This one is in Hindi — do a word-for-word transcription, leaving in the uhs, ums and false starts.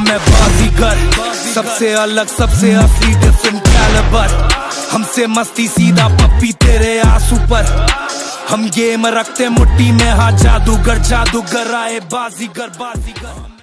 मैं बाजीगर, सबसे अलग सबसे असली डिफरेंट कैलिबर। हमसे मस्ती सीधा पप्पी तेरे आंसू पर। हम गेम रखते मुट्ठी में, हाँ जादूगर जादूगर आए बाजीगर बाजीगर।